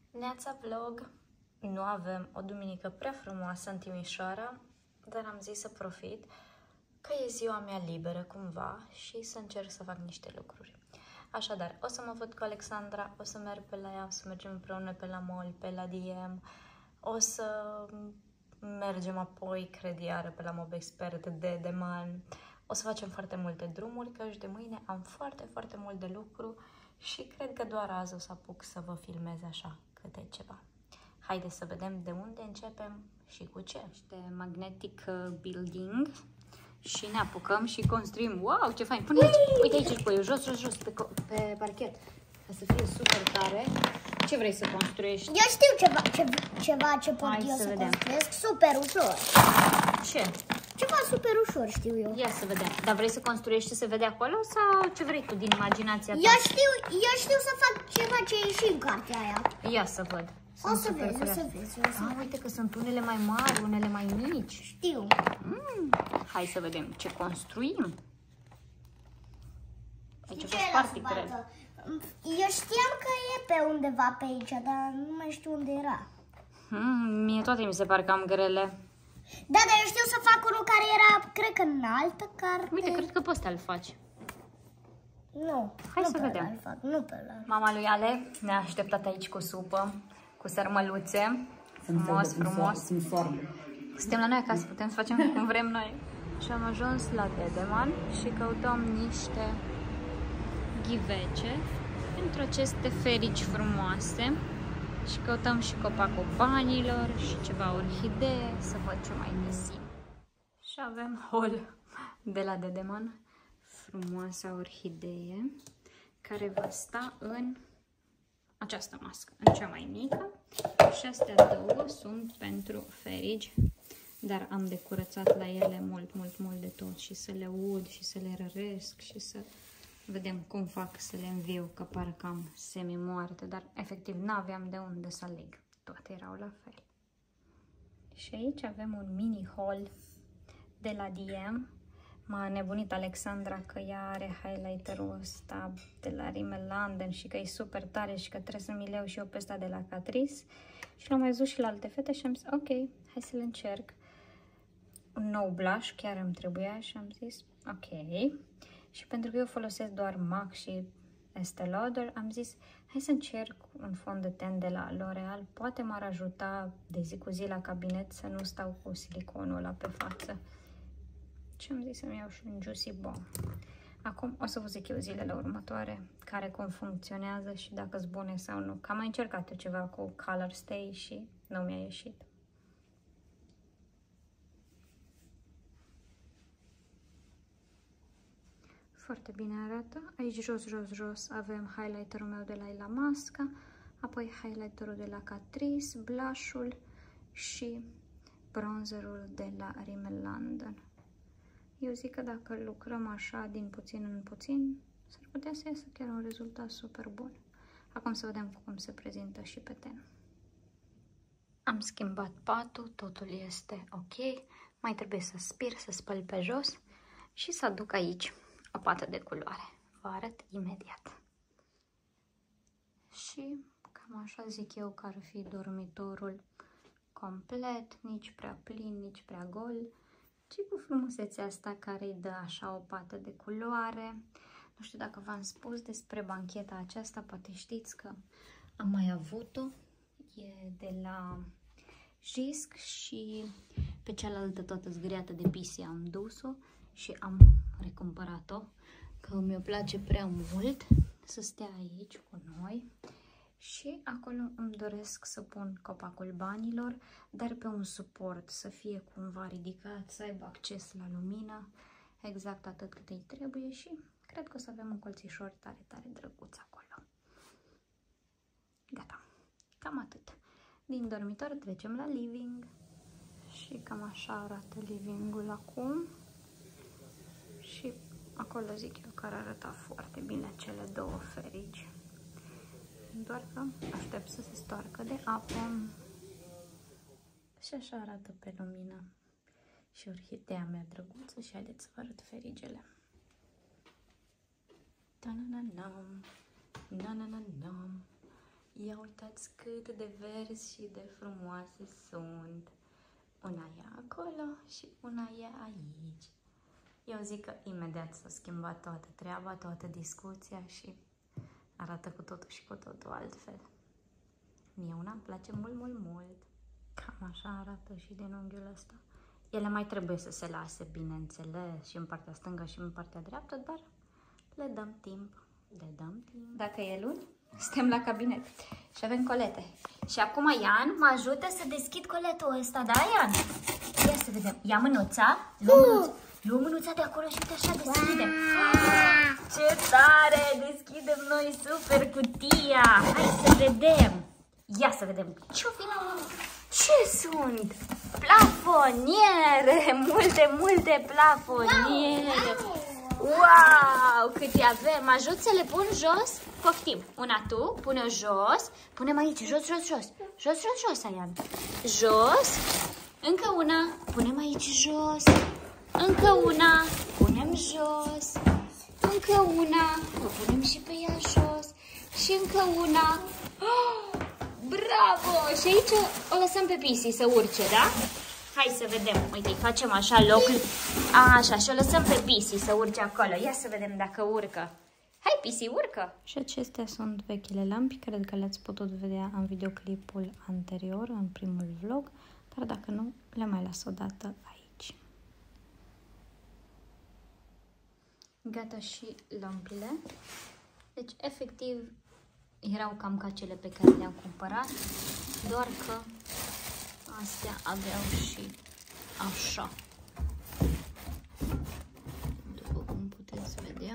Neața vlog! Nu avem o duminică prea frumoasă în Timișoara, dar am zis să profit că e ziua mea liberă cumva și să încerc să fac niște lucruri. Așadar, o să mă văd cu Alexandra, o să merg pe la ea, o să mergem împreună pe la mall, pe la DM, o să mergem apoi, cred iară, pe la Mobexpert de Dedeman. O să facem foarte multe drumuri, căci de mâine am foarte mult de lucru și cred că doar azi o să apuc să vă filmez așa câte ceva. Haideți să vedem de unde începem și cu ce. Este Magnetic Building și ne apucăm și construim. Wow, ce fain! Pune aici! Uite aici, pui jos, pe parchet, ca să fie super tare. Ce vrei să construiești? Eu știu ceva ce pot eu să construiesc super ușor. Ce? Ceva super ușor știu eu. Ia să vedem. Dar vrei să construiești ce se vede acolo sau ce vrei tu din imaginația ta? Eu știu să fac ceva ce e și în cartea aia. Ia să văd. O să vezi. Uite că sunt unele mai mari, unele mai mici. Știu. Hai să vedem ce construim. Aici a fost party, cred. Eu știam că e pe undeva pe aici, dar nu mai știu unde era. Mie toate mi se par cam grele. Da, dar eu știu să fac unul care era, cred că în altă carte. Uite, cred că pe ăsta îl faci. Nu. Hai să vedem. Nu pe ăla. Mama lui Ale ne-a așteptat aici cu supă, cu sărmăluțe. Frumos. Suntem la noi acasă, putem să facem cum vrem noi. Și am ajuns la Dedeman și căutăm niște ghivece pentru aceste ferici frumoase. Și căutăm și copacul banilor și ceva orhidee, să văd ce mai găsim. Și avem hol de la Dedeman, frumoasa orhidee, care va sta în această mască, în cea mai mică. Și astea două sunt pentru ferici, dar am de curățat la ele mult de tot și să le ud și să le răresc și să vedem cum fac să le înviu, că parcă cam semi-moarte, dar efectiv n-aveam de unde să aleg. Toate erau la fel. Și aici avem un mini haul de la DM. M-a nebunit Alexandra că ea are highlighterul ăsta de la Rimmel London și că e super tare și că trebuie să mi-l iau și eu pe ăsta de la Catrice. Și l-am mai văzut și la alte fete și am zis, ok, hai să-l încerc. Un nou blush chiar îmi trebuia și am zis, ok. Și pentru că eu folosesc doar MAC și Estee Lauder, am zis, hai să încerc un fond de ten de la L'Oreal. Poate m-ar ajuta de zi cu zi la cabinet să nu stau cu siliconul ăla pe față. Și am zis să-mi iau și un Juicy Bomb. Acum o să vă zic eu zilele următoare care cum funcționează și dacă sunt bune sau nu. Că am mai încercat eu ceva cu Color Stay și nu mi-a ieșit. Foarte bine arată. Aici jos avem highlighterul meu de la Illamasqua, apoi highlighterul de la Catrice, blush-ul și bronzerul de la Rimmel London. Eu zic că dacă lucrăm așa din puțin în puțin, s-ar putea să iasă chiar un rezultat super bun. Acum să vedem cum se prezintă și pe ten. Am schimbat patul, totul este ok. Mai trebuie să spir, să spăl pe jos și să aduc aici o pată de culoare. Vă arăt imediat. Și cam așa zic eu că ar fi dormitorul complet, nici prea plin, nici prea gol, ci cu frumusețea asta care îi dă așa o pată de culoare. Nu știu dacă v-am spus despre bancheta aceasta, poate știți că am mai avut-o. E de la Jisc și pe cealaltă toată zgâriată de pisi am dus-o și am recumpărat-o, că mi-o place prea mult să stea aici cu noi. Și acolo îmi doresc să pun copacul banilor, dar pe un suport, să fie cumva ridicat, să aibă acces la lumină, exact atât cât îi trebuie și cred că o să avem un colțișor tare drăguț acolo. Gata, cam atât. Din dormitor trecem la living și cam așa arată livingul acum. Și acolo zic eu că ar arăta foarte bine cele două ferici. Doar că aștept să se stoarcă de apă. Și așa arată pe lumină. Și orhidea mea drăguță și haideți să vă arăt ferigele. Ta-na-na-na, na-na-na-na. Ia uitați cât de verzi și de frumoase sunt. Una e acolo și una e aici. Eu zic că imediat s-a schimbat toată treaba, toată discuția și arată cu totul și cu totul altfel. Mie una îmi place mult, mult, mult. Cam așa arată și din unghiul ăsta. Ele mai trebuie să se lase, bineînțeles, și în partea stângă și în partea dreaptă, dar le dăm timp. Le dăm timp. Dacă e luni, suntem la cabinet și avem colete. Și acum Ian mă ajută să deschid coletul ăsta, da, Ian? Ia să vedem. Ia mânuța. Luăm mânuța de acolo și uite așa deschidem. Ce tare! Deschidem noi super cutia. Hai să vedem. Ia să vedem. Ce-o fi la urmă? Ce sunt? Plafoniere! Multe, multe plafoniere! Wow! Câte avem! Ajut să le pun jos? Poftim! Una tu, pune-o jos. Punem aici, jos, jos, jos. Jos, jos, jos, Aian. Jos. Încă una. Punem aici jos. Încă una. Punem jos. Încă una. O punem și pe ea jos. Și încă una. Oh! Bravo! Și aici o lăsăm pe Pisi să urce, da? Hai să vedem. Uite, îi facem așa loc. Așa, și o lăsăm pe Pisi să urce acolo. Ia să vedem dacă urcă. Hai, Pisi, urcă! Și acestea sunt vechile lampi. Cred că le-ați putut vedea în videoclipul anterior, în primul vlog. Dar dacă nu, le mai las o dată aici. Gata și lampile. Deci, efectiv, erau cam ca cele pe care le-am cumpărat, doar că astea aveau și așa. După cum puteți vedea.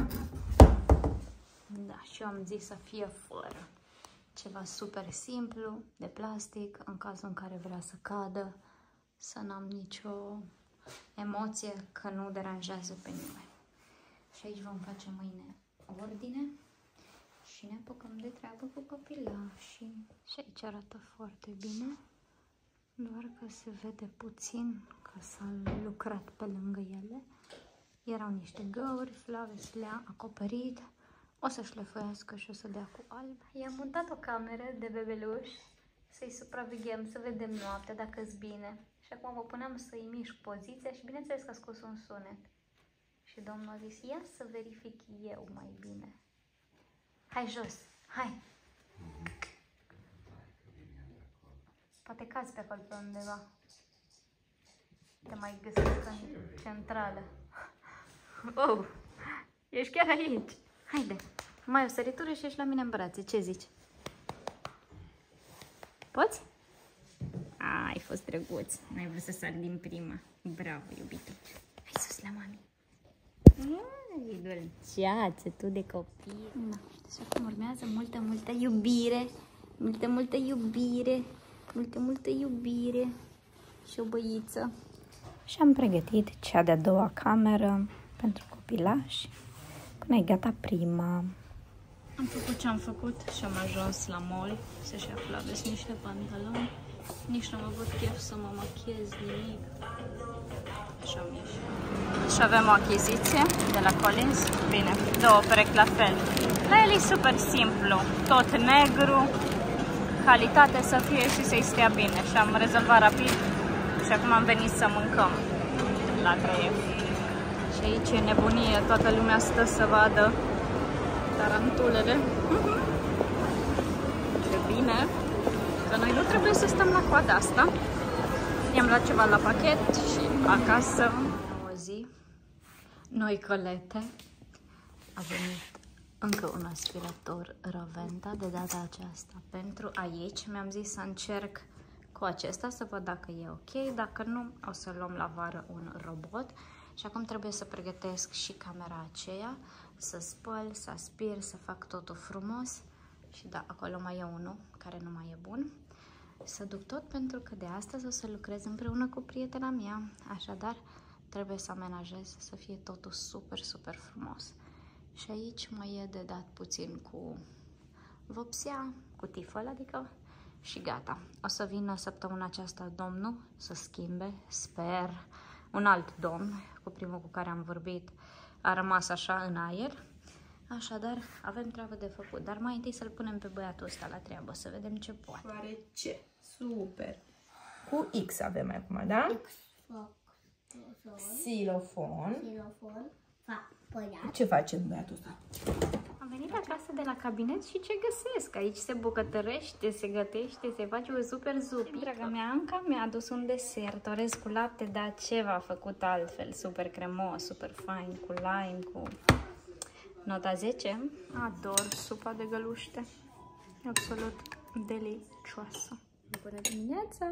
Da, și eu am zis să fie fără. Ceva super simplu, de plastic, în cazul în care vrea să cadă, să n-am nicio emoție, că nu deranjează pe nimeni. Și aici vom face mâine ordine. Și ne apucăm de treabă cu copilașii. Și aici arată foarte bine, doar că se vede puțin că s-a lucrat pe lângă ele. Erau niște găuri, Flaves le-a acoperit. O să șlefuiască și o să dea cu alb. I-am montat o cameră de bebeluș să-i supraveghem, să vedem noaptea dacă-s bine. Și acum mă puneam să-i mișc poziția și bineînțeles că a scos un sunet. Și domnul a zis, ia să verific eu mai bine. Hai jos, hai! Poate cazi pe acolo pe undeva. Te mai găsesc în centrală. Oh, ești chiar aici. Haide, mai o săritură și ești la mine în brațe. Ce zici? Poți? Ai fost drăguț. N-ai vrut să sar din prima. Bravo, iubito. Hai sus la mami. Ai, dulceață, tu de copil. Da, și acum urmează multă, multă iubire. Multă, multă iubire. Multă, multă iubire. Și o băiță. Și am pregătit cea de-a doua cameră pentru copilași. Până e gata prima. Am făcut ce am făcut și am ajuns la mall să-și ia Flaves niște pantaloni. Nici nu am avut chef să mă machiez nimic. Așa am ieșit. Și avem o achiziție de la Collins. Bine, două perechi la fel. La el e super simplu. Tot negru. Calitate să fie și să-i stea bine. Și am rezolvat rapid. Și acum am venit să mâncăm la Craiov. Și aici e nebunie. Toată lumea stă să vadă tarantulele. Ce bine că noi nu trebuie să stăm la coada asta. I-am luat ceva la pachet și acasă. O zi, noi colete. A venit încă un aspirator Roventa, de data aceasta pentru aici. Mi-am zis să încerc cu acesta să văd dacă e ok. Dacă nu, o să luăm la vară un robot. Și acum trebuie să pregătesc și camera aceea, să spăl, să aspir, să fac totul frumos. Și da, acolo mai e unul care nu mai e bun. Să duc tot pentru că de astăzi o să lucrez împreună cu prietena mea. Așadar, trebuie să amenajez să fie totul super, super frumos. Și aici mai e de dat puțin cu vopsea, cu tifăl, adică, și gata. O să vină săptămâna aceasta domnul să schimbe, sper, un alt domn, cu primul cu care am vorbit a rămas așa în aer. Așadar, avem treabă de făcut, dar mai întâi să-l punem pe băiatul ăsta la treabă, să vedem ce poate. Oare ce? Super! Cu X avem acum, da? Xilofon. Ce face băiatul ăsta? Am venit acasă de la cabinet și ce găsesc? Aici se bucătărește, se gătește, se face o super zupică. Draga mea, Anca mi-a adus un desert, orez cu lapte, dar ceva făcut altfel, super cremos, super fain, cu lime, cu... Nota 10. Ador supa de găluște. Absolut delicioasă. Bună dimineața!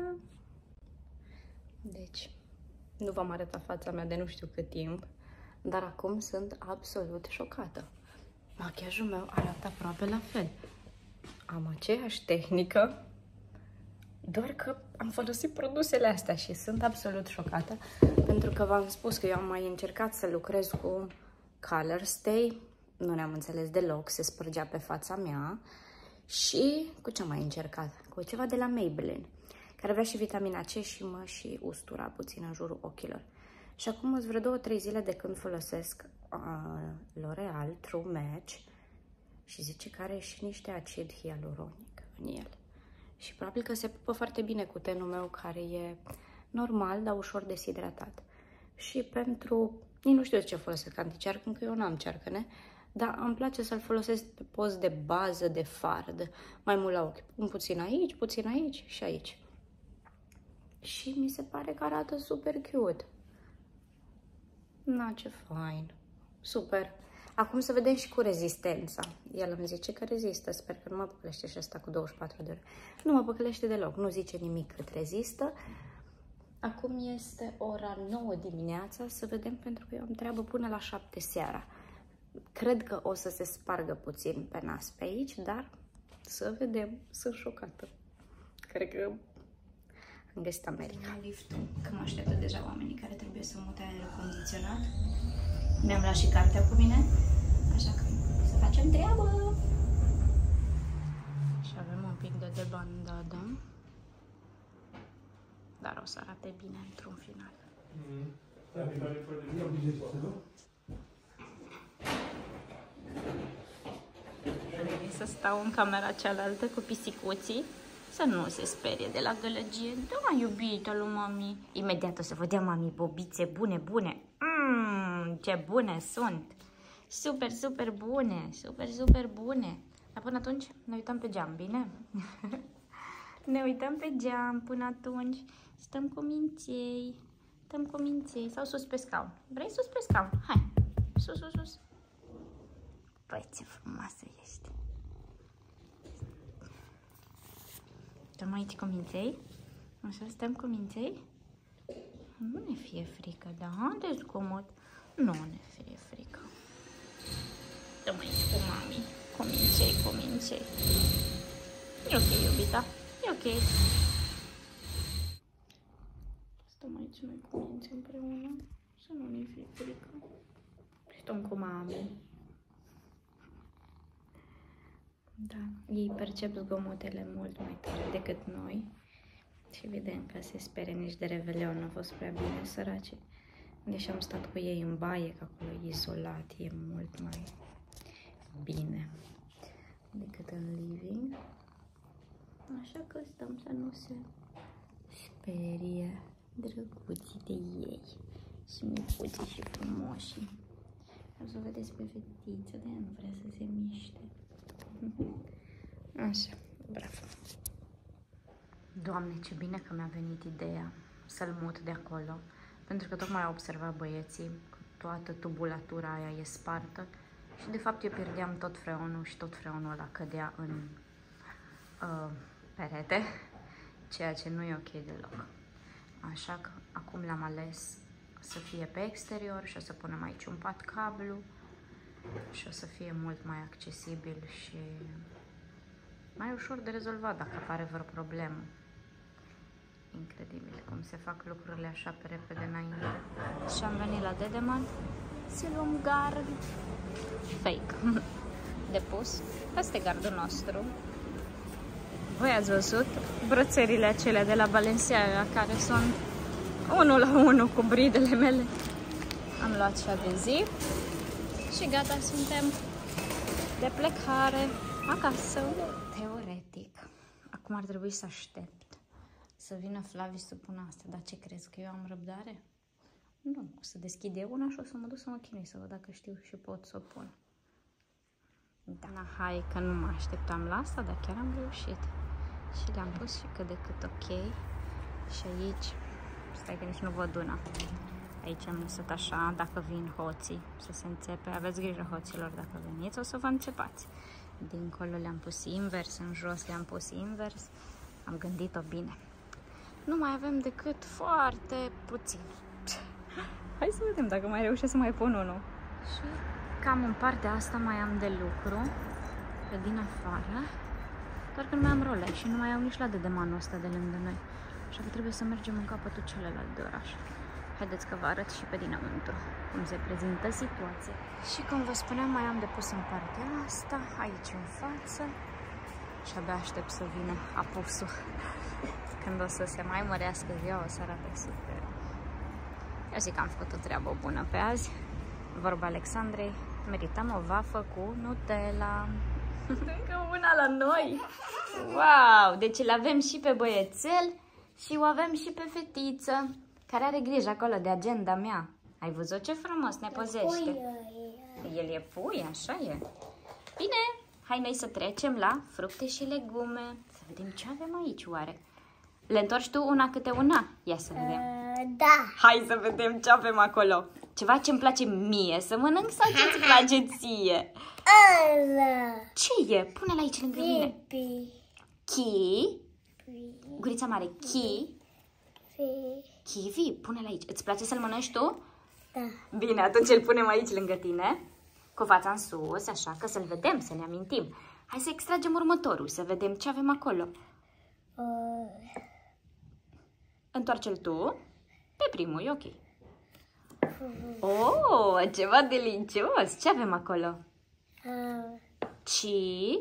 Deci, nu v-am arătat fața mea de nu știu cât timp, dar acum sunt absolut șocată. Machiajul meu arată aproape la fel. Am aceeași tehnică, doar că am folosit produsele astea și sunt absolut șocată, pentru că v-am spus că eu am mai încercat să lucrez cu Color Stay, nu ne-am înțeles deloc, se spărgea pe fața mea. Și cu ce am mai încercat? Cu ceva de la Maybelline, care avea și vitamina C și mă și ustura puțin în jurul ochilor. Și acum sunt vreo 2-3 zile de când folosesc L'Oreal True Match și zice că are și niște acid hialuronic în el. Și probabil că se pupă foarte bine cu tenul meu, care e normal, dar ușor deshidratat. Și pentru... Nici nu știu de ce folosesc anticearcăn, că eu n-am cearcăne, dar îmi place să-l folosesc pe post de bază, de fard, mai mult la ochi. Un puțin aici și aici. Și mi se pare că arată super cute. Na, ce fain. Super. Acum să vedem și cu rezistența. El îmi zice că rezistă. Sper că nu mă păcălește și asta cu 24 de ore. Nu mă păcălește deloc. Nu zice nimic cât rezistă. Acum este ora 9 dimineața. Să vedem, pentru că eu am treabă până la 7 seara. Cred că o să se spargă puțin pe nas pe aici, dar să vedem. Sunt șocată. Cred că am găsit America. Liftul, că mă așteaptă deja oamenii care trebuie să mute aerul condiționat. Mi-am luat și cartea cu mine, așa că să facem treabă. Și avem un pic de debandadă, dar o să arate bine într-un final. Să stau în camera cealaltă cu pisicuții, să nu se sperie de la gălăgie. Da, iubita lui mami. Imediat o să vă dea mami bobițe bune, bune. Ce bune sunt. Super, super bune. Super, super bune. Dar până atunci ne uităm pe geam, bine? Ne uităm pe geam până atunci. Stăm cu minței. Stăm cu minței. Sau sus pe scaun. Vrei sus pe scaun? Hai. Sus, sus, sus. Păi, ce frumoasă ești. Stăm aici cu minței. Așa, stăm cu minței. Nu ne fie frică, da? Haideți zgomot. Nu ne fie frică. Stăm aici cu mami. Cu minței, cu minței. E ok, iubita. E ok. Stăm aici noi cu minței împreună. Să nu ne fie frică. Stăm cu mami. Da, ei percep zgomotele mult mai tare decât noi. Și evident că se spere nici de Revelion, a fost prea bine, săraci. Deși am stat cu ei în baie, că acolo e izolat, e mult mai bine decât în living. Așa că stăm să nu se sperie drăguții de ei. Și micuții și frumoși. O să vedeți pe fetiță, de-aia nu vrea să se miște. Așa, bravo. Doamne, ce bine că mi-a venit ideea să-l mut de acolo, pentru că tocmai au observat băieții că toată tubulatura aia e spartă și de fapt eu pierdeam tot freonul și tot freonul ăla cădea în perete, ceea ce nu e ok deloc. Așa că acum l-am ales să fie pe exterior și o să punem aici un pat cablu și o să fie mult mai accesibil și mai ușor de rezolvat dacă apare vreo problemă. Incredibil cum se fac lucrurile așa pe repede înainte. Și am venit la Dedeman să luăm gard fake de pus. Asta e gardul nostru. Voi ați văzut brățările acelea de la Balenciaga care sunt 1 la 1 cu bridele mele. Am luat și adeziv și gata, suntem de plecare acasă. Teoretic. Acum ar trebui să aștept să vină Flavi să pună asta. Dar ce crezi, că eu am răbdare? Nu, o să deschid eu una și o să mă duc să mă chinui să văd dacă știu și pot să o pun. Da, hai că nu mă așteptam la asta, dar chiar am reușit. Și le-am pus și cât de cât ok. Și aici, stai că nici nu văd una. Aici am lăsat așa, dacă vin hoții să se înțepe. Aveți grijă, hoților, dacă veniți, o să vă înțepați. Dincolo le-am pus invers, în jos le-am pus invers. Am gândit-o bine. Nu mai avem decât foarte puțin. Hai să vedem dacă mai reușesc să mai pun unul. Și cam în partea asta mai am de lucru, pe din afară. Doar că nu mai am role și nu mai au nici ladedemanul ăsta de lângă noi. Așa că trebuie să mergem în capătul celălalt de oraș. Haideți că vă arăt și pe dinăuntru cum se prezintă situația. Și cum vă spuneam, mai am de pus în partea asta, aici în față. Și abia aștept să vină apusul. Când o să se mai mărească ziua, o să arate super. Eu zic că am făcut o treabă bună pe azi. Vorba Alexandrei, merităm o vafă cu Nutella. Încă una la noi! Wow! Deci îl avem și pe băiețel și o avem și pe fetiță, care are grijă acolo de agenda mea. Ai văzut ce frumos ne păzește? El e pui, așa e. Bine, hai noi să trecem la fructe și legume. Să vedem ce avem aici, oare. Le întorci tu una câte una? Ia să vedem. Da. Hai să vedem ce avem acolo. Ceva ce-mi place mie să mănânc sau ce-ți place ție? Ce e? Pune-l aici lângă mine. Chi. Gurița mare. Chi. Kiwi. Pune-l aici. Îți place să-l mănânci tu? Da. Bine, atunci îl punem aici lângă tine. Cu fața în sus, așa, că să-l vedem, să ne amintim. Hai să extragem următorul, să vedem ce avem acolo. Întoarce-l tu. Pe primul, e ok. Oh, ceva delicios! Ce avem acolo? Ci.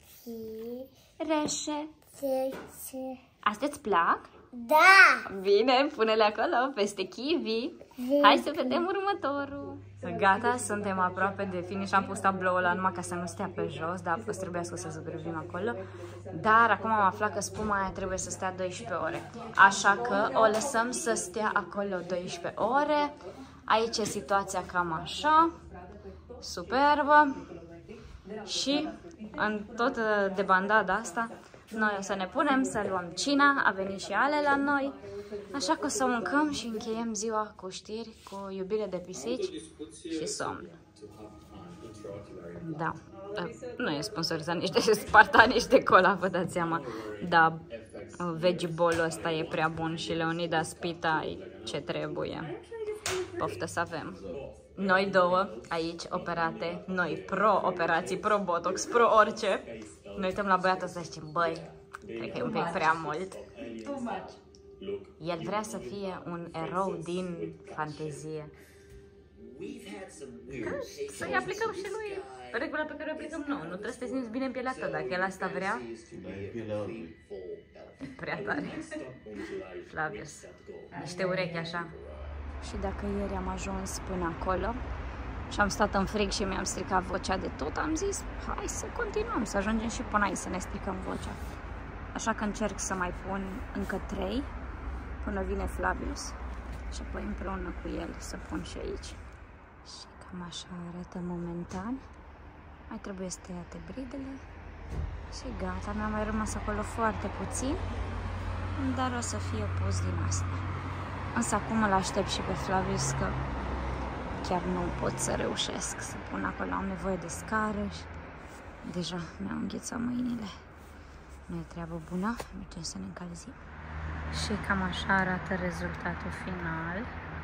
Reșe. Astea îți plac? Da! Bine, pune-le acolo, peste kiwi. Hai să vedem următorul. Gata, suntem aproape de finish. Am pus tabloul ăla numai ca să nu stea pe jos, dar o să trebuiască să zugrăvim acolo. Dar acum am aflat că spuma aia trebuie să stea 12 ore. Așa că o lăsăm să stea acolo 12 ore. Aici e situația cam așa. Superbă. Și în tot de bandada asta, noi o să ne punem să luăm cina. A venit și Ale la noi. Așa că o să mâncăm și încheiem ziua cu știri, cu iubire de pisici și somn. Da, nu e sponsorizat nici de Sparta, nici de cola, vă dați seama. Da, veggie bowl-ul ăsta e prea bun și Leonidas Pita e ce trebuie. Poftă să avem. Noi două aici operate, noi pro-operații, pro-botox, pro-orice. Noi uităm la băiatul ăsta și zicem, băi, cred că e un pic prea mult. El vrea să fie un erou din fantezie. Să-i aplicăm și lui regula pe care o aplicăm nouă. Nu trebuie să te simți bine în pielea ta. Dacă el asta vrea, prea tare. Flavius, niște urechi așa. Și dacă ieri am ajuns până acolo și am stat în frig și mi-am stricat vocea de tot, am zis, hai să continuăm, să ajungem și până aici să ne stricăm vocea. Așa că încerc să mai pun încă 3 până vine Flavius și apoi împreună cu el să pun și aici. Și cam așa arată momentan. Mai trebuie să tăiate bridele și gata. Mi-a mai rămas acolo foarte puțin, dar o să fie pus din asta. Însă acum îl aștept și pe Flavius, că chiar nu pot să reușesc să pun acolo. Am nevoie de scară și deja mi-au înghețat mâinile. Nu e treabă bună, mergem să ne încălzim. Și cam așa arată rezultatul final.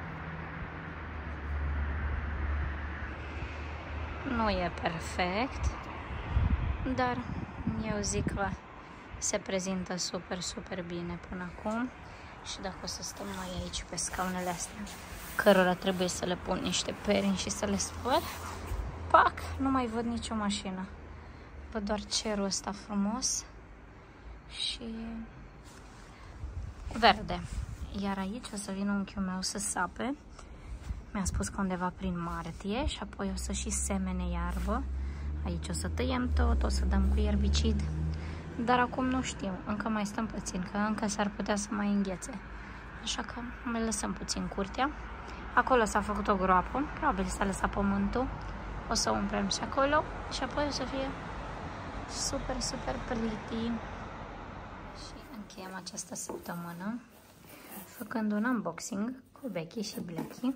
Nu e perfect, dar eu zic că se prezintă super, super bine până acum. Și dacă o să stăm noi aici pe scaunele astea, cărora trebuie să le pun niște perini și să le spăl, pac, nu mai văd nicio mașină. Văd doar cerul ăsta frumos și verde. Iar aici o să vină unchiul meu să sape. Mi-a spus că undeva prin martie și apoi o să și semene iarbă Aici o să tăiem tot, o să dăm cu erbicid. Dar acum nu știu, încă mai stăm puțin, că încă s-ar putea să mai înghețe. Așa că mai lăsăm puțin curtea. Acolo s-a făcut o groapă, probabil s-a lăsat pământul. O să umplem și acolo și apoi o să fie super, super pretty. Și încheiem această săptămână făcând un unboxing cu Becky și Blacky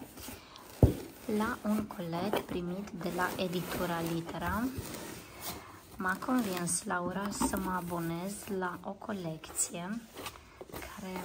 la un colet primit de la editura Litera. M-a convins Laura să mă abonez la o colecție care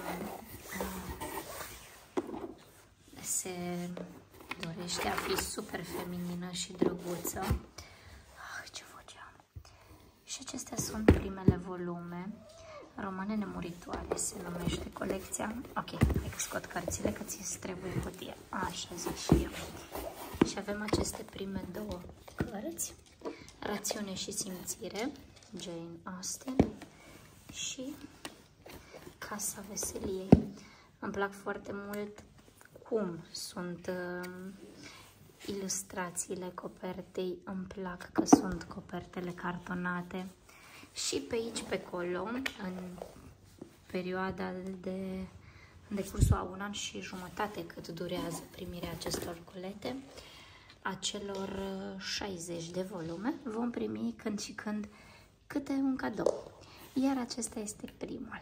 se dorește a fi super feminină și drăguță. Ce voce am! Și acestea sunt primele volume. Romane nemuritoare se numește colecția. Ok, hai că scot cărțile, că ți trebuie cutie. Așa zic și eu. Și avem aceste prime două cărți. Rațiune și simțire, Jane Austen, și Casa Veseliei. Îmi plac foarte mult cum sunt ilustrațiile copertei, îmi plac că sunt copertele cartonate. Și pe aici, pe acolo, în perioada de decursul a 1 an și jumătate cât durează primirea acestor colete, a celor 60 de volume, vom primi când și când câte un cadou. Iar acesta este primul.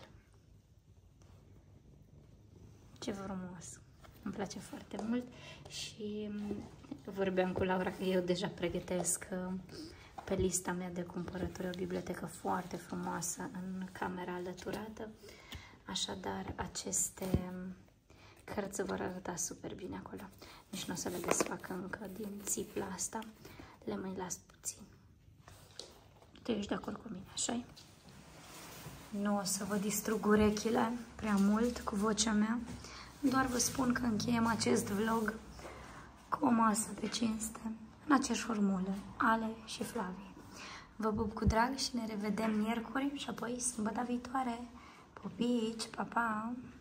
Ce frumos! Îmi place foarte mult și vorbeam cu Laura că eu deja pregătesc pe lista mea de cumpărături o bibliotecă foarte frumoasă în camera alăturată. Așadar, aceste cărți vor arăta super bine acolo. Nici nu o să le desfac încă din țipla asta. Le mai las puțin. Tu ești de acord cu mine, așa-i? Nu o să vă distrug urechile prea mult cu vocea mea. Doar vă spun că încheiem acest vlog cu o masă de cinste, în aceeași formulă, Ale și Flavie. Vă pup cu drag și ne revedem miercuri și apoi sâmbătă viitoare. Pupici, pa, pa!